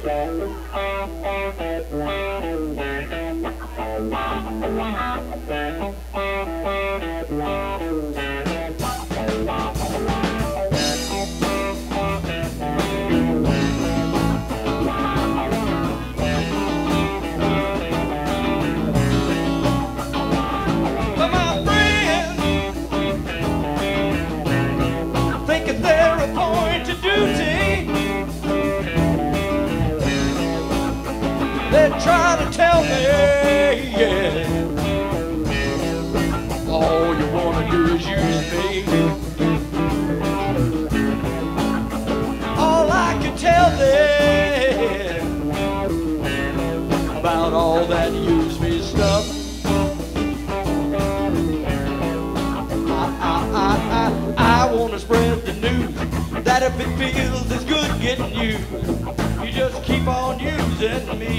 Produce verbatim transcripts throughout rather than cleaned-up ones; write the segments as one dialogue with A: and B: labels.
A: They're trying to tell me, yeah, all you want to do is use me. All I can tell them about all that use me stuff, I, I, I, I, I want to spread the news that if it feels as good getting you, you just keep on using me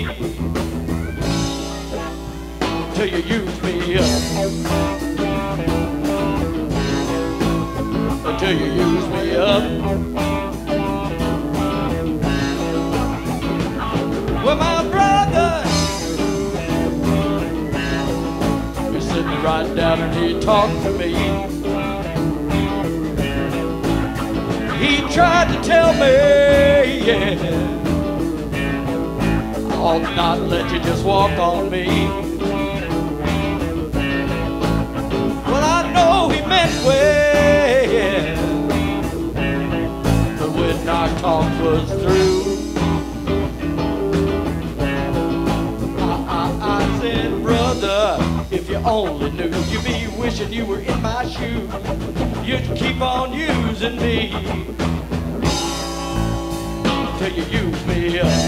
A: till you use me up, until you use me up. Well, my brother, he's sitting right down and he talked to me. He tried to tell me, yeah, I ought not let you just walk on me. Well, I know he meant well, but when our talk was through, I, I, I said, brother, if you only knew, you'd be wishing you were in my shoes. You'd keep on using me till you use me up,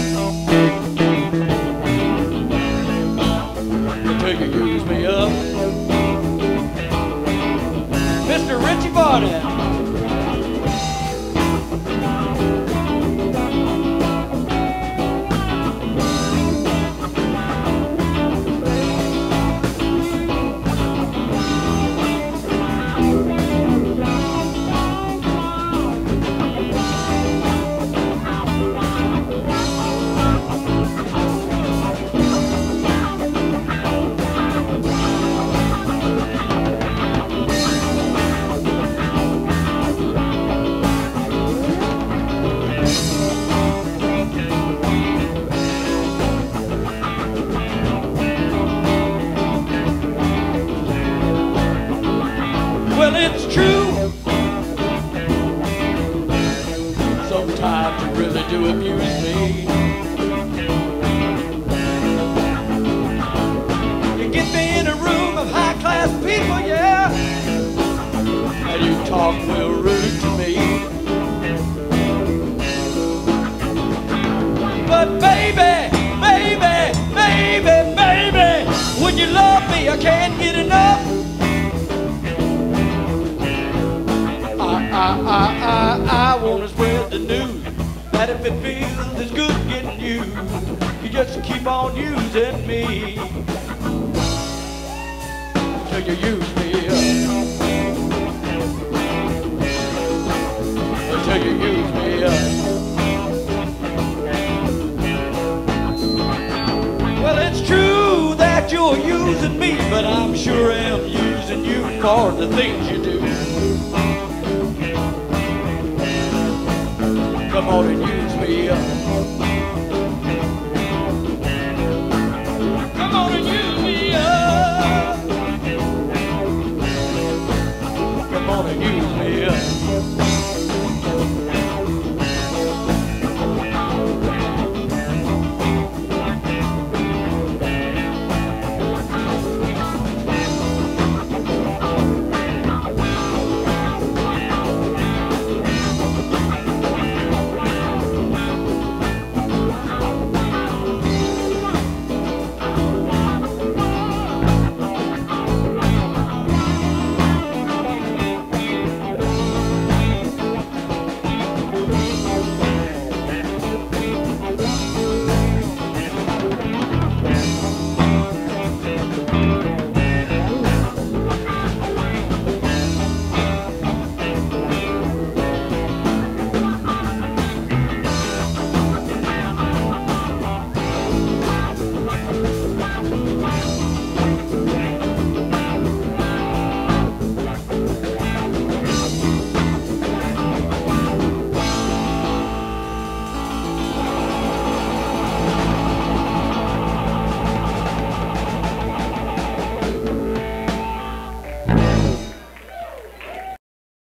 A: until you use me up. Mister Richie Barnett. Well, it's true, sometimes you really do abuse me. You get me in a room of high-class people, yeah, and you talk real rude to me. But baby, baby, baby, baby, when you love me, I can't get enough. I, I, I, I want to spread the news that if it feels as good getting you, you just keep on using me till you use me up, until you use me up. Well, it's true that you're using me, but I'm sure am using you for the things you do. Come on and use me up.